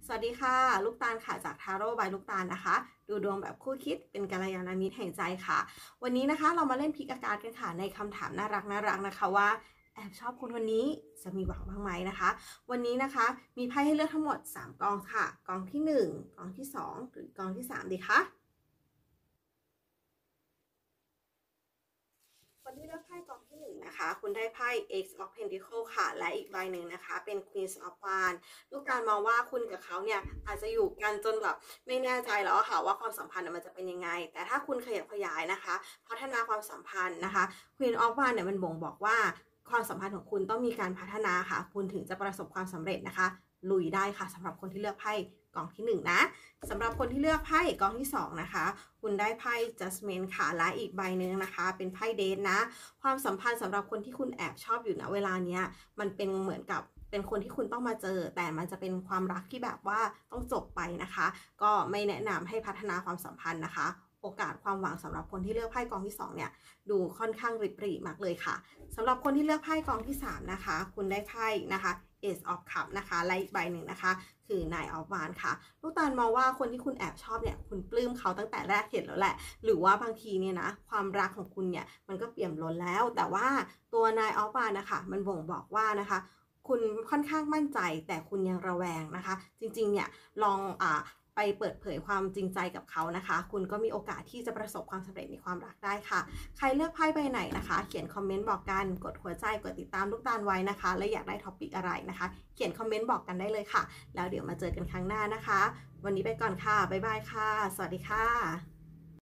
สวัสดีค่ะลูกตาลค่ะจากทาโร่บายลูกตาลนะคะดูดวงแบบคู่คิดเป็นกัลยาณมิตรแห่งใจค่ะวันนี้นะคะเรามาเล่นพิกอากาศกันค่ะในคำถามน่ารักนะคะว่าแอบชอบคนวันนี้จะมีหวังบ้างไหมนะคะวันนี้นะคะมีไพ่ให้เลือกทั้งหมด3กองค่ะกองที่1กองที่2หรือกองที่3ดีคะคนที่เลือกไพ่กองที่1นะคะคุณได้ไพ่ Ace of Pentacles ค่ะและอีกใบหนึ่งนะคะเป็น Queen of Wands ลูกการมองว่าคุณกับเขาเนี่ยอาจจะอยู่กันจนแบบไม่แน่ใจแล้วค่ะว่าความสัมพันธ์มันจะเป็นยังไงแต่ถ้าคุณขยับขยายนะคะพัฒนาความสัมพันธ์นะคะ Queen of Wands เนี่ยมันบ่งบอกว่าความสัมพันธ์ของคุณต้องมีการพัฒนาค่ะคุณถึงจะประสบความสำเร็จนะคะลุยได้ค่ะสำหรับคนที่เลือกไพ่กองที่1นะสำหรับคนที่เลือกไพ่กองที่2นะคะคุณได้ไพ่ Judgment ค่ะและอีกใบหนึ่งนะคะเป็นไพ่เดทนะความสัมพันธ์สำหรับคนที่คุณแอบชอบอยู่ณเวลาเนี้ยมันเป็นเหมือนกับเป็นคนที่คุณต้องมาเจอแต่มันจะเป็นความรักที่แบบว่าต้องจบไปนะคะก็ไม่แนะนำให้พัฒนาความสัมพันธ์นะคะโอกาสความหวังสำหรับคนที่เลือกไพ่กองที่2เนี่ยดูค่อนข้างริบหรี่มากเลยค่ะสำหรับคนที่เลือกไพ่กองที่3นะคะคุณได้ไพ่นะคะ Ace of Cup นะคะและอีกใบหนึ่งนะคะคือ Nine of Wands ค่ะลูกตาลมองว่าคนที่คุณแอบชอบเนี่ยคุณปลื้มเขาตั้งแต่แรกเห็นแล้วแหละหรือว่าบางทีเนี่ยนะความรักของคุณเนี่ยมันก็เปี่ยมล้นแล้วแต่ว่าตัว Nine of Wands นะคะมันบ่งบอกว่านะคะคุณค่อนข้างมั่นใจแต่คุณยังระแวงนะคะจริงๆเนี่ยลองไปเปิดเผยความจริงใจกับเขานะคะคุณก็มีโอกาสที่จะประสบความสำเร็จในความรักได้ค่ะใครเลือกไพ่ใบไหนนะคะเขียนคอมเมนต์บอกกันกดหัวใจกดติดตามลูกตาลไว้นะคะและอยากได้ท็อปิกอะไรนะคะเขียนคอมเมนต์บอกกันได้เลยค่ะแล้วเดี๋ยวมาเจอกันครั้งหน้านะคะวันนี้ไปก่อนค่ะบ๊ายบายค่ะสวัสดีค่ะ